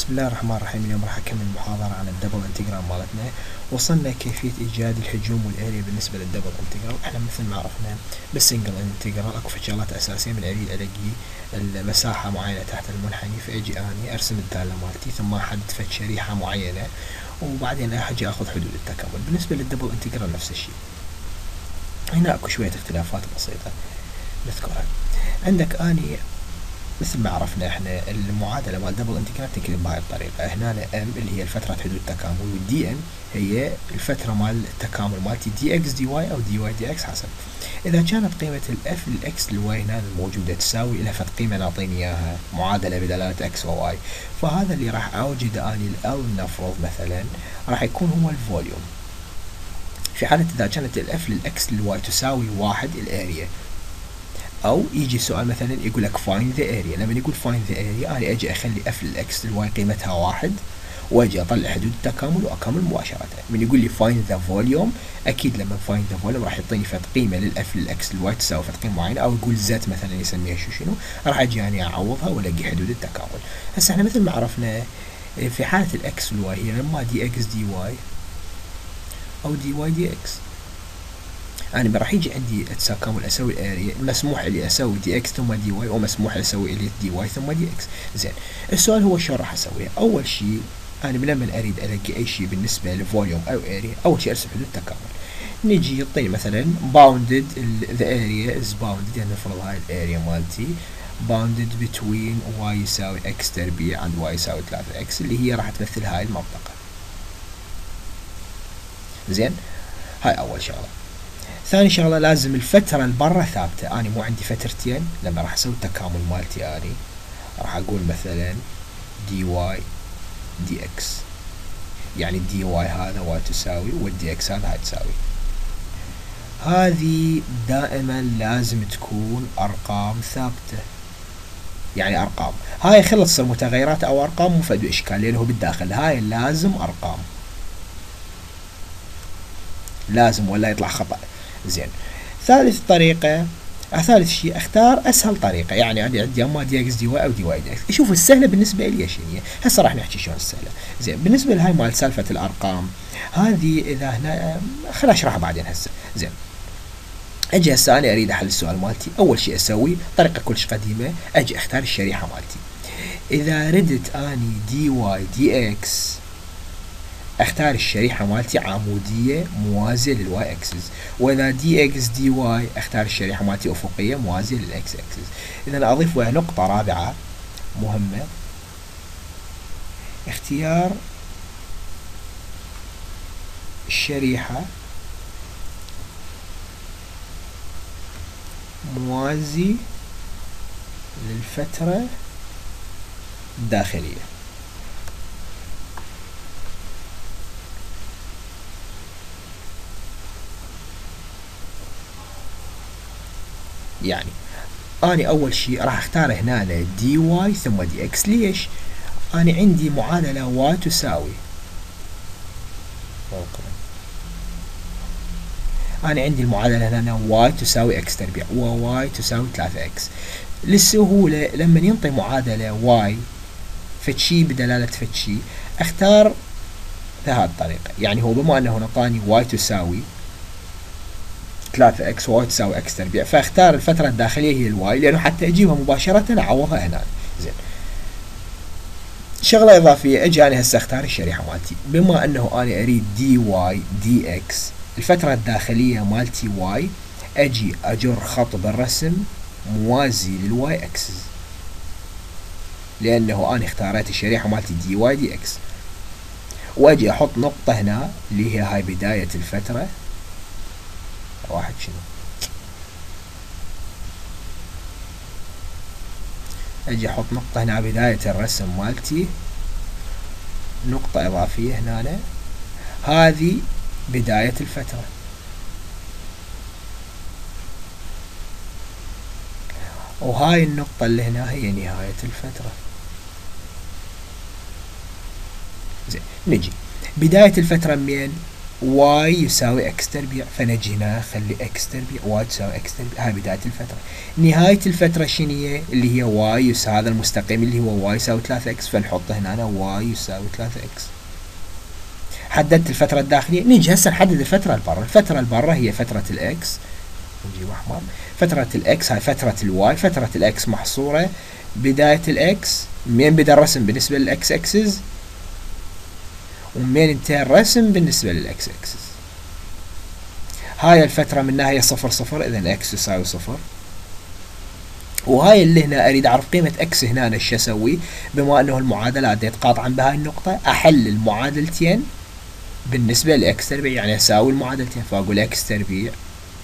بسم الله الرحمن الرحيم. اليوم راح أكمل المحاضرة عن الدبل انتجرال مالتنا. وصلنا كيفية إيجاد الحجوم والاريا بالنسبة للدبل انتجرال. احنا مثل ما عرفنا بالسنجل انتجرال اكو شغلات أساسية، من أريد ألاقي المساحة معينة تحت المنحني، فأجي أني أرسم الدالة مالتي ثم أحدد فد شريحة معينة وبعدين أجي أخذ حدود التكامل. بالنسبة للدبل انتجرال نفس الشيء. هنا اكو شوية اختلافات بسيطة نذكرها. عندك أني مثل ما عرفنا احنا المعادله مال دبل انتجرال تنكتب بهاي الطريقه. هنا ام اللي هي فتره حدود التكامل، والدي ام هي الفتره مال التكامل مالتي دي اكس دي واي او دي واي دي اكس حسب. اذا كانت قيمه الاف للاكس للواي هنا الموجوده تساوي لها فد قيمه نعطيني اياها معادله بدلاله اكس وواي، فهذا اللي راح اوجد اني ال نفرض مثلا راح يكون هو الفوليوم. في حاله اذا كانت الاف للاكس للواي تساوي واحد الاريا، او يجي سؤال مثلا يقول لك find the area. لما يقول find the area انا اجي اخلي اف للاكس للواي قيمتها واحد واجي اطلع حدود التكامل واكمل مباشره. من يقول لي find the volume، اكيد لما find the volume راح يعطيني فد قيمه للاف للاكس للواي تساوي فد قيمه معينه، او يقول زت مثلا يسميها شنو، راح اجي اني اعوضها والاقي حدود التكامل. هسه احنا مثل ما عرفنا في حاله الاكس للواي هي لما دي اكس دي واي او دي واي دي اكس، أنا راح يجي عندي تكامل أسوي الاريا، مسموح لي أسوي دي إكس ثم دي واي، ومسموح لي أسوي لي دي واي ثم دي إكس. زين، السؤال هو شلون راح أسويها؟ أول شيء أنا لما أريد ألاقي أي شيء بالنسبة لفوليوم أو اريا، أول شيء أرسم حدود التكامل. نجي يعطيني مثلا bounded the area is bounded، يعني نفرض هاي الاريا مالتي bounded between y يساوي x تربيع عند y يساوي 3x، اللي هي راح تمثل هاي المنطقة. زين، هاي أول شغلة. ثاني شغله لازم الفتره اللي برا ثابته. انا مو عندي فترتين لما راح اسوي التكامل مالتي، اني راح اقول مثلا دي واي دي اكس، يعني دي واي هذا واي تساوي والدي اكس هذا هاي تساوي. هذه دائما لازم تكون ارقام ثابته، يعني ارقام. هاي خلت تصير متغيرات او ارقام مو فد اشكال، لانه بالداخل هاي لازم ارقام، لازم ولا يطلع خطأ. زين، ثالث شيء اختار اسهل طريقه. يعني عندي اما دي اكس دي واي او دي واي دي اكس. شوف السهله بالنسبه لي شنو هي. هسه راح نحكي شلون السهله. زين، بالنسبه لهاي مال سالفه الارقام هذه، اذا هنا خليني اشرحها بعدين هسه. زين، اجي هسه انا اريد احل السؤال مالتي. اول شيء اسوي طريقه كلش قديمه، اجي اختار الشريحه مالتي. اذا ردت اني دي واي دي اكس اختار الشريحة مالتي عمودية موازية للواي اكسس، واذا دي اكس دي واي اختار الشريحة مالتي افقية موازية للاكس اكسس. اذا اضيف ويا نقطة رابعة مهمة، اختيار الشريحة موازي للفترة الداخلية. يعني أنا أول شيء راح أختار هنا دي واي ثم دي إكس. ليش؟ أنا عندي معادلة واي تساوي، أنا عندي المعادلة هنا واي تساوي إكس تربيع وواي تساوي 3 إكس. للسهولة لما ينطي معادلة واي فتشي بدلالة فتشي أختار بهذه الطريقة. يعني هو بما أنه نطاني واي تساوي 3 اكس وواي تساوي اكس تربيع، فاختار الفترة الداخلية هي الواي، لأنه حتى أجيبها مباشرة أعوضها هنا. زين، شغلة إضافية، أجي أنا هسه أختار الشريحة مالتي. بما أنه أنا أريد دي واي دي اكس الفترة الداخلية مالتي واي، أجي أجر خط بالرسم موازي للواي اكسس، لأنه أنا اختاريت الشريحة مالتي دي واي دي اكس، وأجي أحط نقطة هنا اللي هي هاي بداية الفترة. واحد شنو، اجي احط نقطة هنا بداية الرسم مالتي، نقطة اضافية هنا، هذه بداية الفترة، وهاي النقطة اللي هنا هي نهاية الفترة. زين، نجي بداية الفترة منين؟ واي يساوي اكس تربيع، فنجي هنا خلي اكس تربيع واي تساوي اكس تربيع. هاي بداية الفترة. نهاية الفترة شنو هي؟ اللي هي واي يساوي هذا المستقيم اللي هو واي يساوي 3 اكس، فنحطه هنا واي يساوي 3 اكس. حددت الفترة الداخلية. نيجي هسه نحدد الفترة البرة. الفترة البرة هي فترة الاكس، نجيب احمر. فترة الاكس هاي فترة الواي. فترة الاكس محصورة بداية الاكس من بدا الرسم بالنسبة للاكس اكسس، ومن انتهى الرسم بالنسبة للاكس اكسس. هاي الفترة منها هي 0 اذا اكس يساوي 0. وهاي اللي هنا اريد اعرف قيمة اكس هنا ايش اسوي؟ بما انه المعادلات يتقاطعا بهاي النقطة، احل المعادلتين بالنسبة لاكس تربيع، يعني اساوي المعادلتين، فاقول اكس تربيع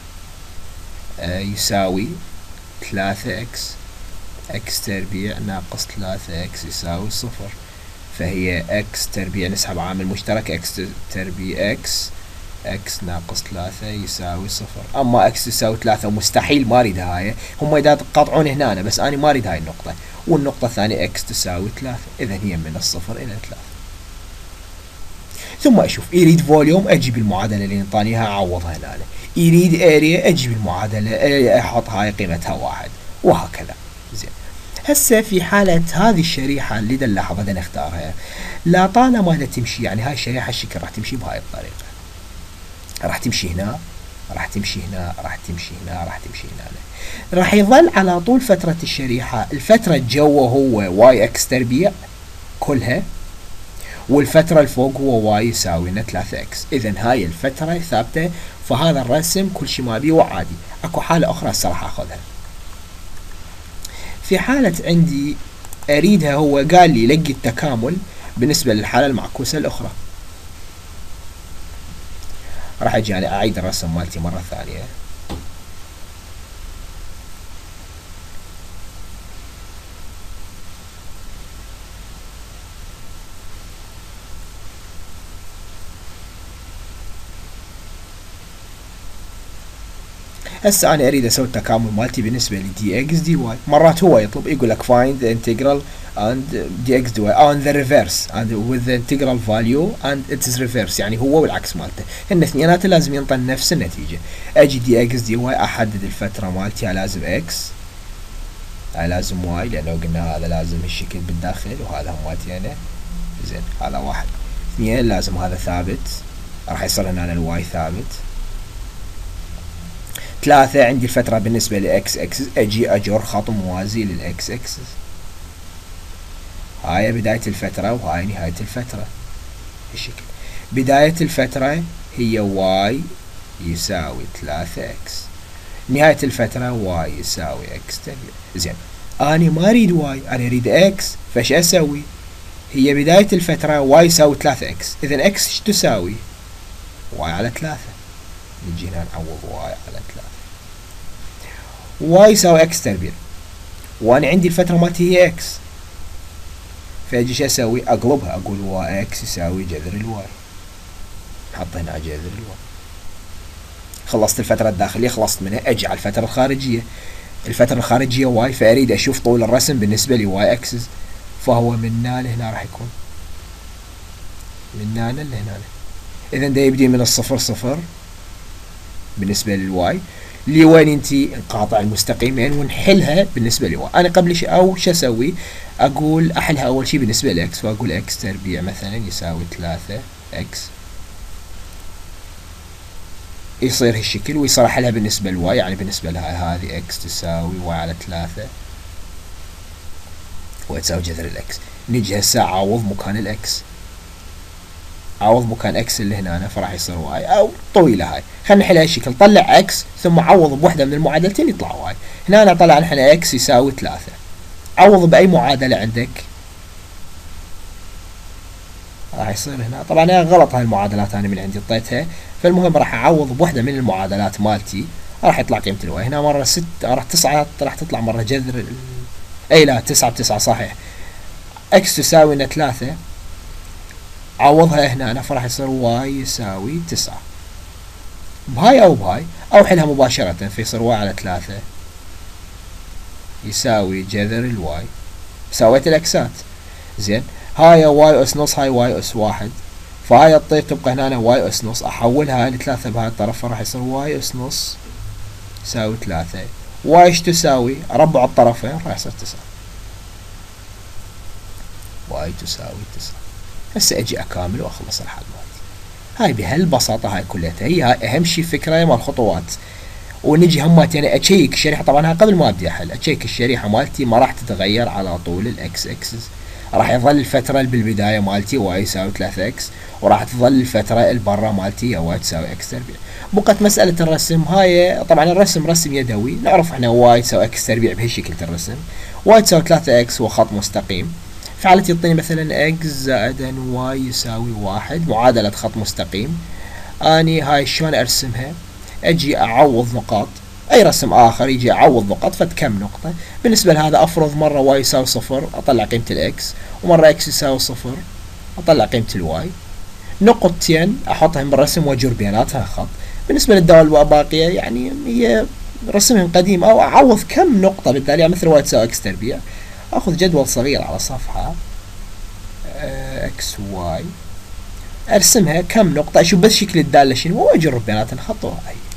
يساوي 3 اكس، اكس تربيع ناقص 3 اكس يساوي 0. فهي اكس تربيع نسحب عامل مشترك، اكس تربيع اكس ناقص 3 يساوي 0. اما اكس يساوي 3 مستحيل، ما اريد هاي، هم اذا تقاطعون هنا بس انا ما اريد هاي النقطة. والنقطة الثانية اكس تساوي 3، اذا هي من 0 الى 3. ثم اشوف يريد فوليوم اجيب المعادلة اللي انطانيها اعوضها هنا، يريد اريا اجيب المعادلة احط هاي قيمتها 1، وهكذا. زين. هسه في حالة هذه الشريحة اللي نلاحظها بدنا نختارها، لا طالما دا تمشي، يعني هاي الشريحة الشكل راح تمشي بهاي الطريقة، راح تمشي هنا، راح تمشي هنا، راح تمشي هنا، راح تمشي هنا. راح يظل على طول فترة الشريحة، الفترة الجوه هو واي اكس تربيع كلها، والفترة الفوق هو واي يساوي لنا 3 اكس. اذا هاي الفترة ثابتة، فهذا الرسم كل شيء ما بيه وعادي. اكو حالة اخرى هسه راح اخذها. في حالة عندي اريدها، هو قال لي لقي التكامل بالنسبة للحالة المعكوسة الاخرى. راح اجي يعني اعيد الرسم مالتي مرة ثانية. هسه انا اريد اسوي التكامل مالتي بالنسبه لدي اكس دي واي. مرات هو يطلب يقول لك find the integral and dx dy on the reverse and with the integral value and its reverse، يعني هو والعكس مالته، هن اثنيناتهم لازم ينطن نفس النتيجه. اجي دي اكس دي واي احدد الفتره مالتي، لازم اكس، لازم واي، لانه قلنا هذا لازم الشكل بالداخل وهذا هم مالتي انا. زين، هذا واحد. اثنين، لازم هذا ثابت، راح يصير هنا الواي ثابت. 3 عندي الفترة بالنسبة لإكس اكسس، أجي أجر خط موازي للإكس اكسس. هاي بداية الفترة وهاي نهاية الفترة بالشكل. بداية الفترة هي واي يساوي 3 اكس، نهاية الفترة واي يساوي اكس تربيع. زين، أنا ما أريد واي، أنا أريد اكس، فش أسوي؟ هي بداية الفترة واي يساوي 3 اكس، إذا اكس ايش تساوي؟ واي على 3. نجي هنا نعوض واي على 3. واي يساوي اكس تربيع، وانا عندي الفترة مالتي هي اكس، فاجي شو اسوي؟ اقلبها، اقول واي اكس يساوي جذر الواي، حط هنا جذر الواي. خلصت الفترة الداخلية، خلصت منها. اجي على الفترة الخارجية. الفترة الخارجية واي، فاريد اشوف طول الرسم بالنسبة لي واي اكسس، فهو من هنا لهنا راح يكون، من هنا لهنا. اذا ده يبدي من 0 بالنسبة للواي لوين انتي انقاطع المستقيمين، ونحلها بالنسبة لواي. انا قبل شيء او شو اسوي؟ اقول احلها اول شيء بالنسبة لاكس، فاقول اكس تربيع مثلا يساوي 3 اكس، يصير هالشكل، ويصير احلها بالنسبة لواي، يعني بالنسبة لها هذه اكس تساوي واي على 3 وتساوي جذر الاكس. نجي هسه اعوض مكان الاكس، عوض مكان اكس اللي هنا، فراح يصير واي، او طويله هاي. خلينا نحلها هالشكل، طلع اكس ثم عوض بوحده من المعادلتين يطلع واي. هنا طلع احنا اكس يساوي 3، عوض باي معادله عندك راح يصير هنا. طبعا انا غلط هاي المعادلات انا من عندي اعطيتها، فالمهم راح اعوض بوحده من المعادلات مالتي، راح يطلع قيمه الواي. هنا مره 6 راح 9 راح تطلع مره جذر اي لا 9 ب9 صحيح. اكس تساوي لنا 3، عوضها هنا فراح يصير واي يساوي 9 بهاي او بهاي، او حلها مباشرة، فيصير واي على 3 يساوي جذر الواي. سويت الاكسات. زين، هاي واي اس نص، هاي واي اس 1، فهاي تطير تبقى هنا واي اس نص، احولها لثلاثة بهاي الطرف راح يصير واي اس نص يساوي ثلاثة. واي ايش تساوي؟ اربع الطرفين راح يصير 9. واي تساوي 9. هسه اجي اكامل واخلص الحل مالتي. هاي بهالبساطة هاي كلها هي اهم شي فكرة مال الخطوات. ونجي همات يعني اشيك الشريحة، طبعا هاي قبل ما ابدي احل اشيك الشريحة مالتي ما راح تتغير على طول الاكس اكسس، راح يظل الفترة اللي بالبداية مالتي واي يساوي 3 اكس، وراح تظل الفترة اللي برا مالتي واي تساوي اكس تربيع. بقت مسألة الرسم، هاي طبعا الرسم رسم يدوي، نعرف احنا واي تساوي اكس تربيع بهالشكل الرسم، واي تساوي 3 اكس وخط مستقيم. في حالة يعطيني مثلا اكس زائدا واي يساوي 1 معادلة خط مستقيم، اني هاي شلون ارسمها؟ اجي اعوض نقاط، اي رسم اخر يجي اعوض نقط فد كم نقطة. بالنسبة لهذا افرض مرة واي يساوي 0 اطلع قيمة الاكس، ومرة اكس يساوي 0 اطلع قيمة الواي. نقطتين احطهم بالرسم واجر بيناتها خط. بالنسبة للدوال الباقية يعني هي رسمهم قديم، او اعوض كم نقطة بالتالي يعني مثل واي تساوي اكس تربيع، اخذ جدول صغير على صفحة اكس واي ارسمها كم نقطة، اشوف بس شكل الدالة شنو واجرب بيناتهم خط وهاي.